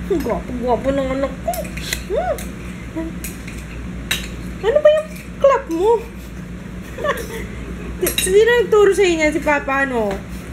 Ang gwapo-gwapo ng anak ko. Ano ba yung clap mo? Hindi na nagturo sa inyo si Papa, ano?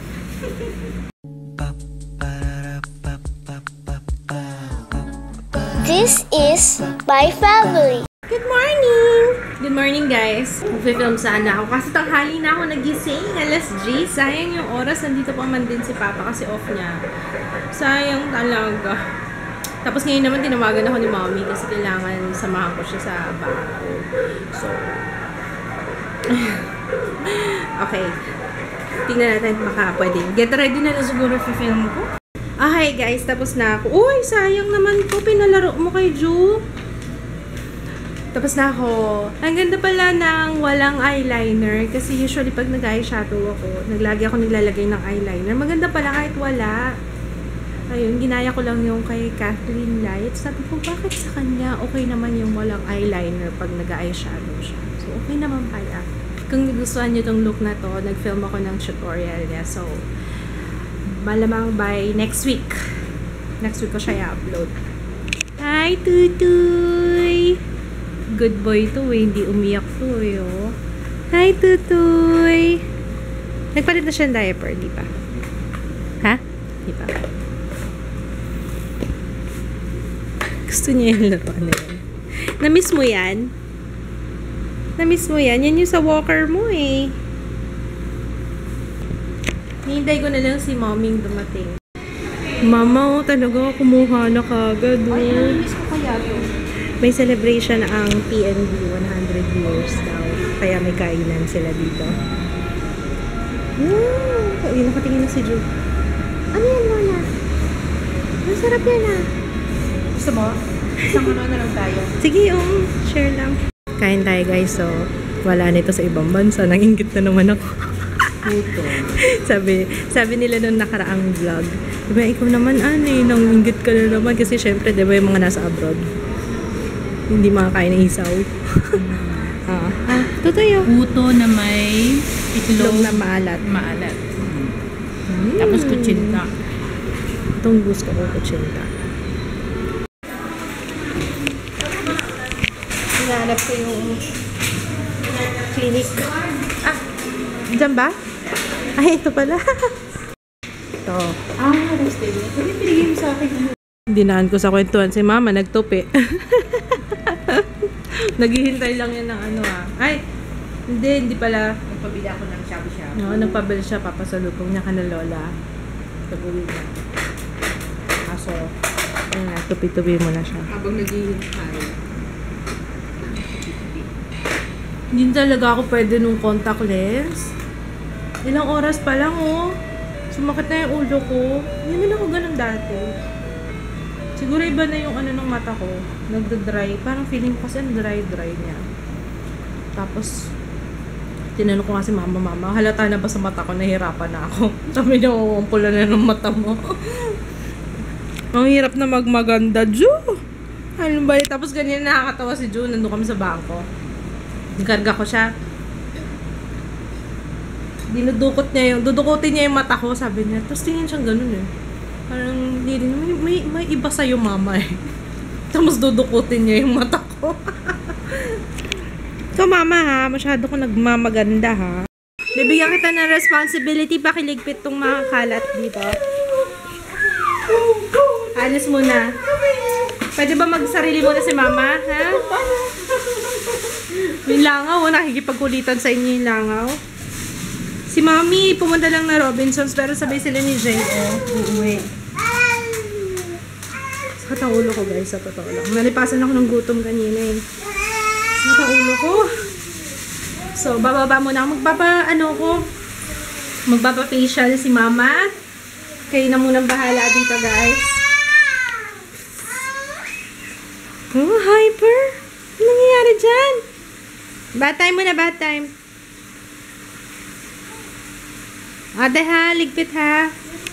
This is my family. Good morning! Good morning, guys. Mag-film sana ako kasi tanghali na ako nagising. Alas 10. Sayang yung oras. Nandito pa man din si Papa kasi off niya. Sayang talaga. Tapos ngayon naman tinawagan ako ni Mommy kasi kailangan samahan ko siya sa bago. So, okay. Tingnan natin baka pwede. Get ready na siguro sa film ko. Hi guys, tapos na ako. Uy, sayang naman po. Pinalaro mo kay Ju. Tapos na ako. Ang ganda pala ng walang eyeliner. Kasi usually pag nag-eyeshadow ako, lagi ako naglalagay ng eyeliner. Maganda pala kahit wala. Ayun, ginaya ko lang yung kay Kathleen Light. Sabi ko, bakit sa kanya okay naman yung walang eyeliner pag nag-eyeshadow siya. So, okay naman pala. Kung nagustuhan nyo tong look na to, nag-film ako ng tutorial niya. So, malamang by next week. Next week ko siya i-upload. Hi, Tutoy! Good boy to eh. Hindi umiyak to eh. Oh. Hi, Tutoy! Nagpalit na siya ng diaper, di ba? Ha? Di ba? Gusto niya yung laruan na yan. Na-miss mo yan? Na-miss mo yan? Yan yung sa walker mo eh. Hihintay ko na lang si Moming dumating. Mama, oh, talaga kumuha na kagad. Oh. Ay, na-miss ko kaya to. May celebration ang PNB 100 years daw. Kaya may kainan sila dito. Wow! Ayun, nakatingin na si Ju. Ano yan, Lola? Masarap yan ah. Gusto mo? Isang ano na lang tayo. Sige, share lang. Kain tayo guys, so wala nito sa ibang bansa. Nangingit na naman ako. sabi nila nung nakaraang vlog, diba ikaw naman nangingit ka na naman kasi syempre diba yung mga nasa abroad hindi makakain ng isaw. Totoo. Puto na may itlog na maalat. Tapos kutsinta. Itong gusto ko kutsinta. Hinahanap ko yung clinic. Diyan ba? Ay, ito pala. Ito. Pwede pinigay mo sa akin. Dinaan ko sa kwentuhan si Mama, nagtupi. Naghihintay lang yan ng ano Ay, hindi pala. Nagpabili ako ng shabu-shabu. No, nagpabili siya, papasalubong niya ka na Lola. Tabuhin niya. Kaso, ayun na, tupi-tupi mo na siya. Habang naghihintay. Hindi talaga ako pwede nung contact lens. Ilang oras pa lang, sumakit na yung ulo ko. Hindi naman ako ganun dati. Siguro iba na yung ano ng mata ko. Nagda-dry. Parang feeling ko kasi dry niya. Tapos, tinanong ko nga si Mama, halata na ba sa mata ko? Nahirapan na ako. Sabi niya, pula na ng mata mo. Ang hirap na magmaganda, Ju. Ano ba? Tapos ganyan nakakatawa si Ju. Nandun kami sa bangko. Nagkarga ko siya. Dudukutin niya yung mata ko, sabi niya. Tapos tingin siyang ganun eh. Parang, may iba sa'yo Mama eh. Tapos dudukutin niya yung mata ko. So Mama ha, masyado ko nagmamaganda ha. Bibigyan kita ng responsibility, pakiligpit tong mga kalat dito. Alis muna. Pwede ba magsarili muna si Mama, ha? Yung langaw, nakikipagkulitan sa inyo yung langaw. Si Mommy, pumunta lang na Robinsons, pero sabay sila ni Jay, uuwi. Sakit ang ulo ko, guys, sa totoo lang. Nalipasan ako ng gutom kanina eh. Sakit ang ulo ko. So, bababa muna ako. Magpapa-facial si Mama. Kayo na munang bahala dito, guys. Oh, hyper! Ano nangyayari dyan? Bath time muna, bath time. Ate ha, ligpit ha.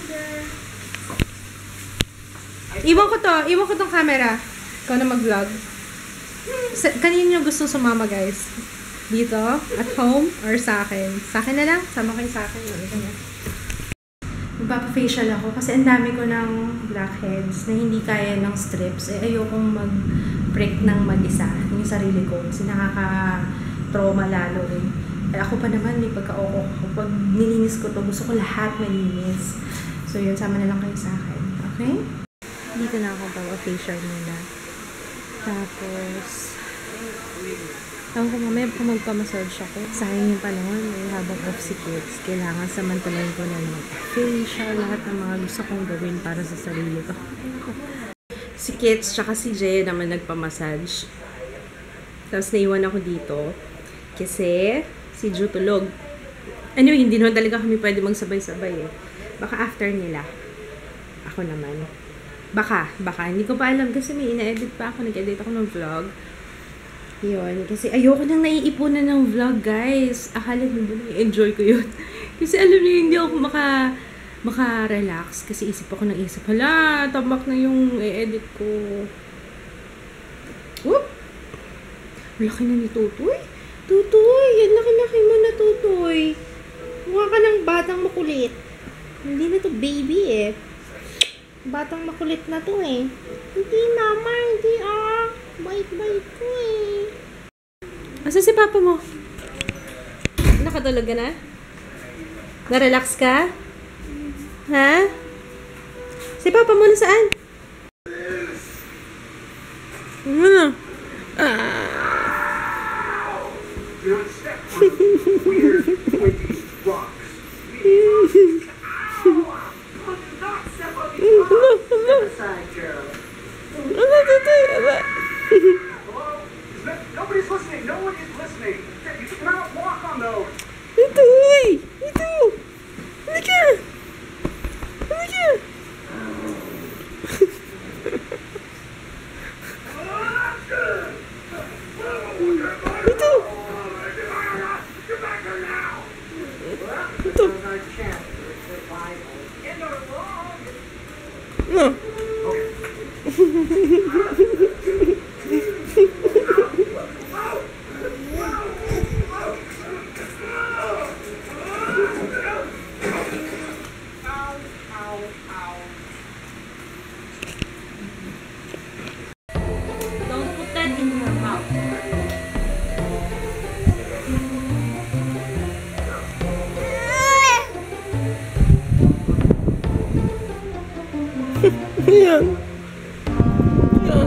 Iwan ko tong camera. Ikaw na mag-vlog. Kanino yung gusto sumama, guys? Dito? At home? Or sa akin? Sa akin na lang? Sama kayo sa akin. Magpapafacial ako kasi ang dami ko ng blackheads na hindi kaya ng strips. Ayokong mag-break ng mag-isa yung sarili ko kasi nakaka-trauma lalo eh. Ako pa naman, may pagka-oo ko. Pag nilinis ko to, gusto ko lahat malinis. So yun, sama na lang kayo sa akin. Okay? Dito na ako pa-facial muna. Tapos, ako ko mamaya pa magpa-massage ako. Sayang yung panahon, habang off si kids. Kailangan samantalayin ko na ng facial, lahat ng mga gusto kong gawin para sa sarili ko. Si kids, tsaka si Jay naman nagpa-massage. Tapos naiwan ako dito. Kasi, si Ju tulog. Anyway, hindi naman talaga kami pwede magsabay-sabay eh. Baka after nila. Ako naman. Baka. Hindi ko pa alam kasi may ina-edit pa ako. Nag-edit ako ng vlog. Yun. Kasi ayoko nang naiipunan ng vlog, guys. Akala nyo ba na-enjoy ko yun? Kasi alam niyo, hindi ako maka-relax. Kasi isip ako ng isip. Hala, tamak na yung i-edit ko. Whoop! Laki na ni Tutoy. Tutoy! Yan, laki-laki mo na, Tutoy. Mukha ka ng batang makulit. Hindi na to baby eh. Batang makulit na to eh. Hindi, mama. Hindi ah. Bait-bait ko eh. Asa si papa mo? Nakatulog ka na? Na-relax ka? Ha? Si papa mo nasaan? Ano? Nobody's listening. No one is listening. You cannot walk on those. Ito, uy! Ito! Halika! Halika! Ito! Ito! No! Don't put that in your mouth. Yan. Yan.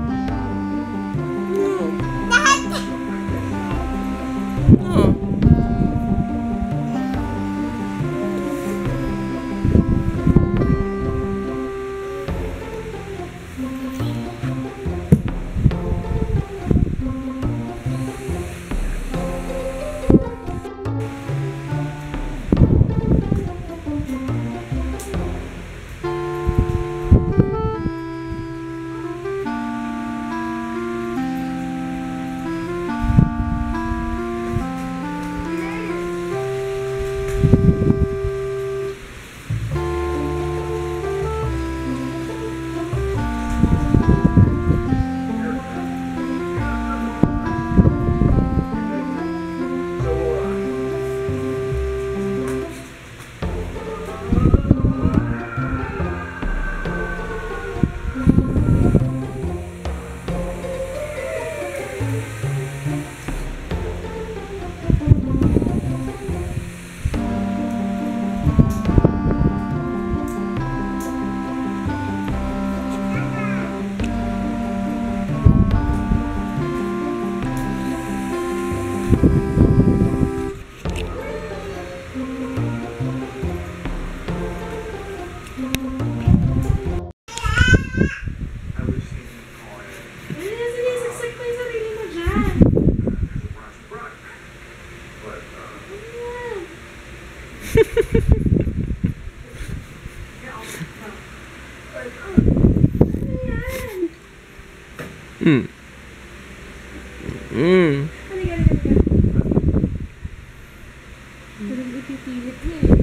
Pero ipipilit niya eh.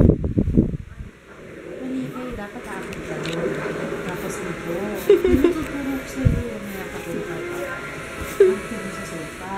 Mali kayo, dapat akin ka. Tapos nito. Tinututuro ko sa'yo. May kapulpa pa. Ang sa sofa.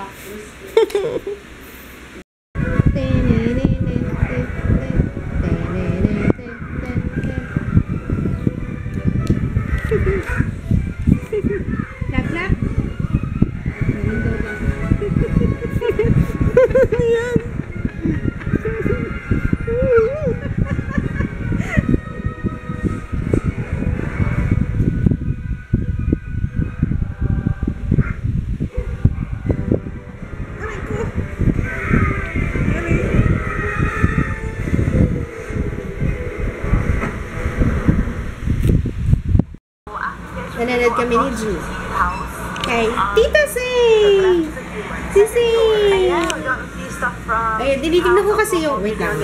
Nanonood kami ni Ju. Kay Tita Say! Si Say! Ayun, dinitingnan ko kasi yung... Wait lang.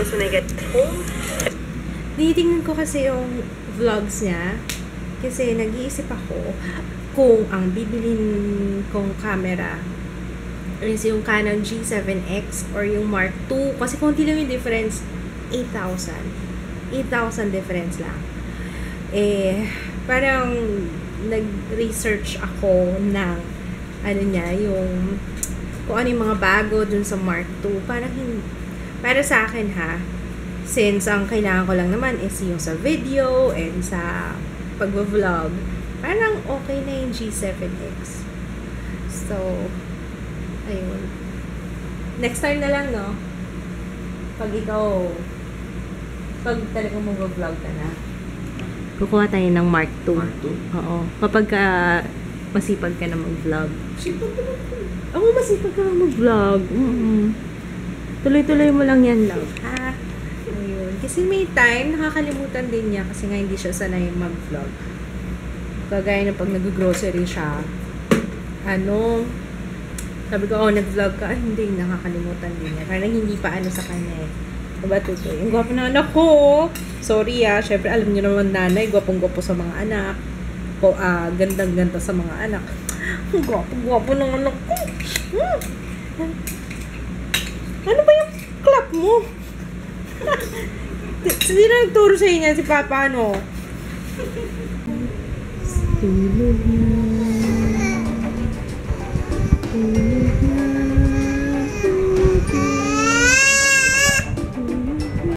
Dinitingnan ko kasi yung vlogs niya. Kasi nag-iisip ako kung ang bibilin kong camera is yung Canon G7X or yung Mark II. Kasi konti lang yung difference, 8,000. 8,000 difference lang. Parang nag-research ako ng ano niya, yung kung ano yung mga bago dun sa Mark II. Parang para sa akin ha, since ang kailangan ko lang naman is yung sa video and sa pag-vlog, parang okay na yung G7X. So, ayun. Next time na lang, no? Pag talagang mag-vlog ka na, kukuha tayo ng Mark II. Mark II? Oo. Kapag masipag ka na mag-vlog. Oo, masipag ka na mag-vlog. Tuloy-tuloy mo lang yan, love. Ha? Ayun. Kasi may time, nakakalimutan din niya kasi nga hindi siya sanay mag-vlog. Kagaya na pag nag-grocery siya, sabi ko, nag-vlog ka. Ay, hindi, nakakalimutan din niya. Parang hindi pa sa kanya eh. Diba, Tutoy? Ang gwapo na anak ko. Sorry Siyempre, alam niyo naman nanay, gwapong-gwapo sa mga anak. O, gandang-ganda sa mga anak. Ang gwapo-gwapo ng anak ko. Ano ba yung clap mo? Hindi na nagturo sa inyo si Papa, ano? Tulog na.